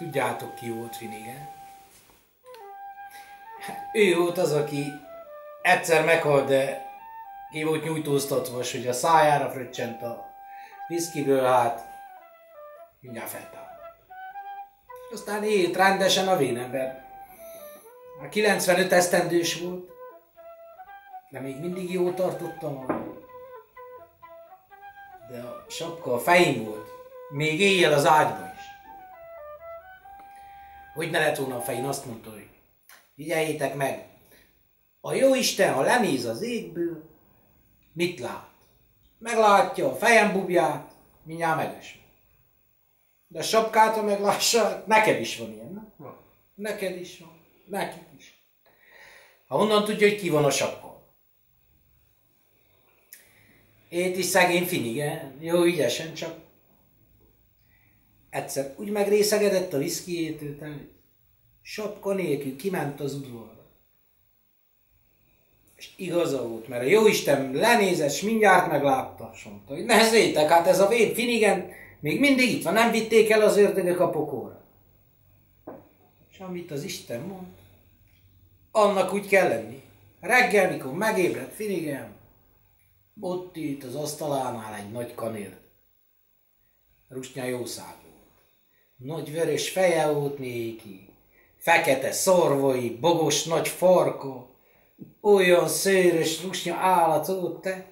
Tudjátok, ki volt Finnegan? Ő volt az, aki egyszer meghalt, de ki volt nyújtóztatva, hogy a szájára fröccsent a viszkiből, hát mindjárt feltáll. Aztán élt rendesen a vénember. A 95 esztendős volt, de még mindig jól tartottam magam. De a sapka a fején volt, még éjjel az ágyban is. Hogy ne lett volna a fején, azt mondta, hogy figyeljétek meg, a Jóisten, ha lenéz az égből, mit lát? Meglátja a fejem bubját, mindjárt megeső. De a sapkát, ha meglássa, neked is van ilyen, nem? Neked is van, neked is. Ha honnan tudja, hogy ki van a sapka? Ét is szegény Finnegan, jó ügyesen csak. Egyszer úgy megrészegedett a viszkijétől, sapka nélkül kiment az udvarra. És igaza volt, mert a Jóisten lenézett, és mindjárt meglátta, és mondta, hogy nézzétek, hát ez a vén Finnegan még mindig itt van, nem vitték el az ördögök a pokolra. És amit az Isten mond, annak úgy kell lenni. Reggel, mikor megébredt Finnegan, ott itt az asztalánál egy nagy kanér. Rusnya jószág volt. Nagy vörös feje volt néki, fekete szorvai, bogos nagy farka, olyan szőrös rusnya állat volt te.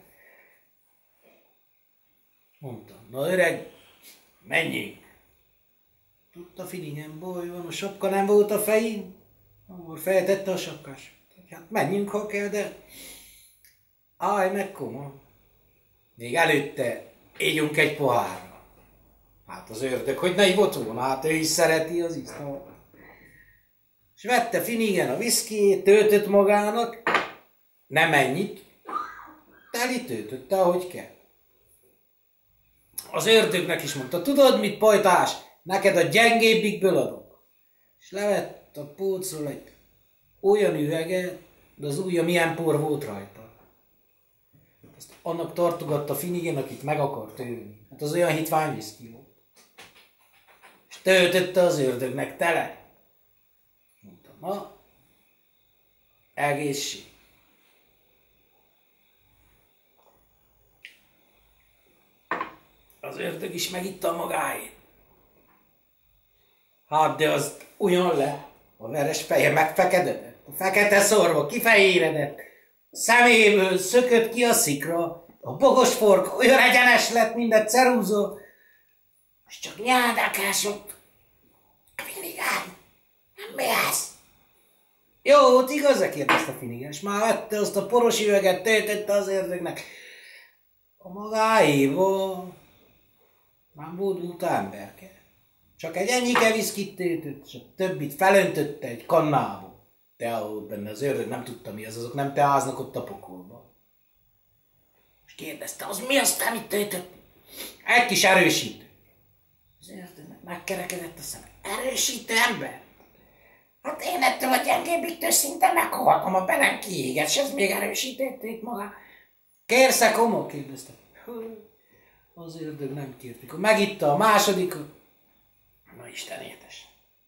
Mondta, na öreg, menjünk. Tudta Finnegan, baj van, a sapka nem volt a fején? Akkor feltette a sapkás. Hát menjünk, ha kell, de állj meg komoly. Még előtte égyünk egy pohárra. Hát az ördög, hogy ne ivott volna, hát ő is szereti az isztot. És vette Finnegan a viszkijét, töltött magának, nem ennyit, teli töltötte, ahogy kell. Az ördögnek is mondta, tudod mit, pajtás, neked a gyengébbikből adok. És levett a polcról egy olyan üveget, de az ujja milyen por volt rajta. Azt annak tartogatta Finnegan, akit meg akart ölni. Hát az olyan hitvány viszki volt. És töltötte az ördögnek tele. Mondtam, na, egészség. Az ördög is megitta magáét. Hát de az olyan le, a veres feje megfekedett, a fekete szorva kifehéredett, a szeméből szökött ki a szikra, a bogos fork olyan egyenes lett, mint egy ceruzó, és csak nyáldálkásott. Finnegan, mi ez? Jó, ott igaz-e? Kérdezte Finnegan, és már vette azt a poros üveget, töltötte az ördögnek. A magáéból már bódult emberke. Csak egy ennyike viszkit töltött, és a többit felöntötte egy kannába. Teá benne az ördög, nem tudta mi az, azok nem teáznak ott a pokolba. És kérdezte, az mi aztán itt töltött? Egy kis erősítő. Az ördögnek megkerekedett a szeme. Erősítő ember? Hát én ettől a gyengébbiktől szinte meghaltam, a benem kiégett, és ez még erősített maga. Kérsz-e komoly? Kérdezte. Az ördög nem kért. Mikor megitta a másodikot, na Isten édes.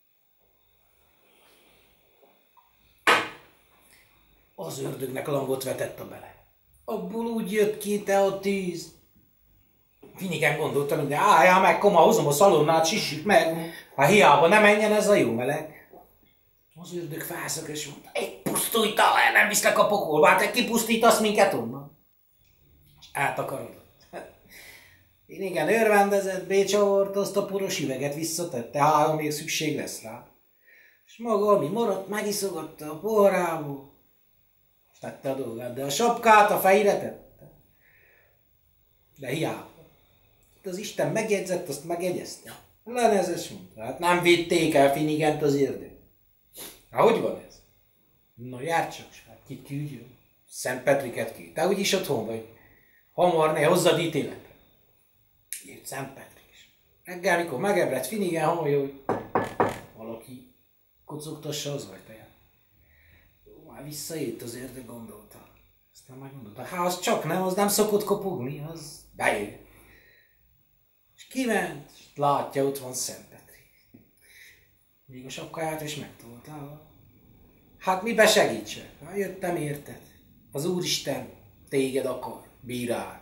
Az ördögnek langot vetett a bele. Abból úgy jött ki te a tűz. Finnegan gondolta, hogy álljál meg, koma, hozom a szalonnát, sissük meg. Ha hiába nem menjen ez a jó meleg. Az ördög felszak és mondta, egy pusztulta, nem viszlek a pokolba, hát kipusztítasz minket onnan. És átakarodott. Finnegan örvendezett, bécsavart, azt a poros üveget visszatette, ha még szükség lesz rá. És maga, ami maradt, megiszogatta a poharából, és tette a dolgát, de a sapkát a fejére tette. De hiába. Itt az Isten megjegyzett, azt megjegyezte. Lenezes mondta, hát nem vitték el Finnegant az ördög. Hát hogy van ez? Na jár csak, hát kit küldjön? Szent Petriket küld. Te úgyis otthon vagy. Hamar ne hozzad ítéletre. Írt Szent Petrik is. Reggel, mikor megebredt Finnegan, hallja, hogy valaki kocogtassa az ajtaját. Már visszajött az ördög, gondolta. Aztán meggondolta, hát az csak nem, az nem szokott kopogni, az bejön. És kiment, és látja, ott van Szent Petrik. Még a sapkáját is megtolta. Hát mibe segítsek? Hát jöttem érted. Az Úristen téged akar bírálni.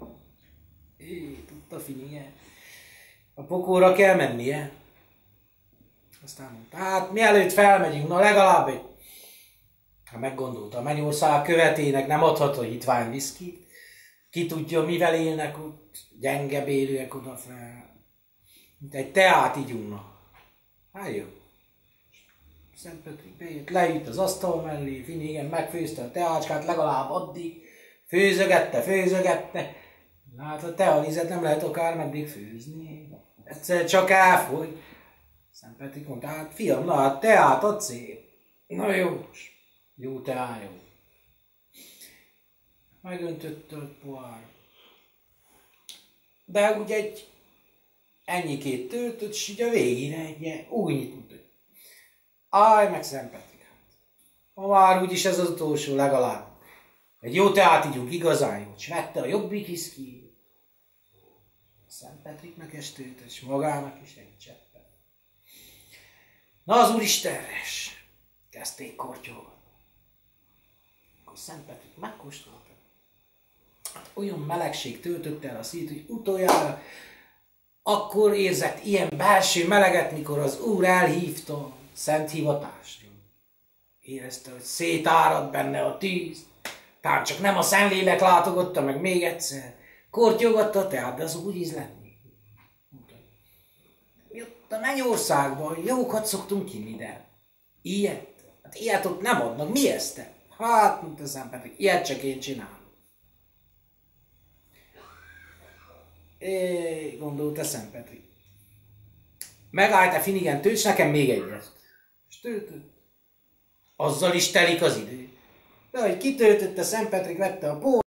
Tudta Finike. A pokolra kell mennie. Aztán mondta, hát mielőtt felmegyünk, na legalább egy... Ha meggondolta, a Mennyország követének nem adhat a hitvány viszkit. Ki tudja, mivel élnek ott, gyenge bélűek oda fel. Mint egy teát igyunk. Hát jó. Szent Petrik bejött, leült az asztal mellé, Finike megfőzte a teácskát, legalább addig. Főzögette. Hát a tealizet nem lehet akármeddig főzni. Egyszer csak elfogy. Szent Petrik mondta, hát fiam, na hát teát adsz szép. Na jó. Jó teá, jó. Megöntötte a pohár. De úgy egy ennyikét töltött, és így a végére egy újnyit mutat. Áj, meg Szent Petrik. Ma már úgyis ez az utolsó legalább. Egy jó teát ígyunk, igazán jó. És vette a jobbik viszkit. Szent Petriknek is töltött, és magának is egy cseppet. Na az Úristenres! Kezdték kortyolni. Akkor Szent Petrik megkóstolta. Hát olyan melegség töltötte el a szívét, hogy utoljára akkor érzett ilyen belső meleget, mikor az Úr elhívta szent hivatásra. Érezte, hogy szétárad benne a tűz. Tán csak nem a Szentlélek látogatta meg még egyszer. Kortyogatta a teát, de az úgy ízletni. Mi ott a Mennyországban jókat szoktunk inni, de ilyet? Hát ilyet ott nem adnak. Mi ezt te? Hát, mondta Szent Petrik, ilyet csak én csinálom. Gondolta Szent Petrik. Megállt a Finiken, tölts nekem még egyet. És töltött. Azzal is telik az idő. De hogy kitöltötte, Szent Petrik vette a